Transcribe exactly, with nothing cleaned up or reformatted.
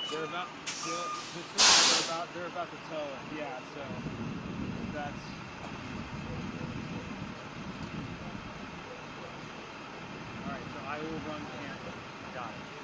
They're about, they're, they're about, they're about to tow it, yeah, so that's... Alright, so I will run camera. Got it.